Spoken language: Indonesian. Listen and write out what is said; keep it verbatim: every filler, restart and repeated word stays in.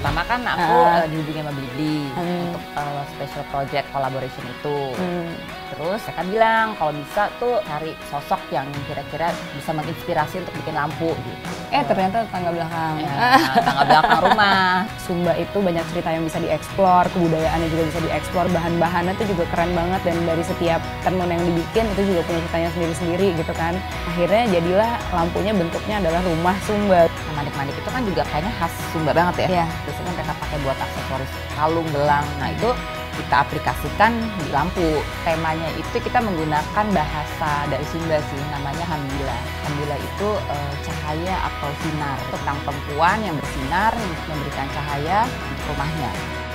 pertama kan aku Uh. uh, dihubungi sama Blibli Hmm. untuk uh, special project collaboration itu. Hmm. Terus mereka bilang kalau bisa tuh cari sosok yang kira-kira bisa menginspirasi untuk bikin lampu gitu. Eh ternyata tetangga belakang. Ya, tetangga belakang rumah. Sumba itu banyak cerita yang bisa dieksplor, kebudayaannya juga bisa dieksplor, bahan-bahannya tuh juga keren banget dan dari setiap tenun yang dibikin itu juga punya ceritanya sendiri-sendiri gitu kan. Akhirnya jadilah lampunya bentuknya adalah rumah Sumba. Nah, manik-manik itu kan juga kayaknya khas Sumba banget ya. Iya. Biasanya mereka pakai buat aksesoris kalung, gelang. Nah itu kita aplikasikan di lampu. Temanya itu kita menggunakan bahasa dari Sumba sih, namanya Hambila. Hambila itu uh, cahaya atau sinar, tentang perempuan yang bersinar, memberikan cahaya untuk rumahnya.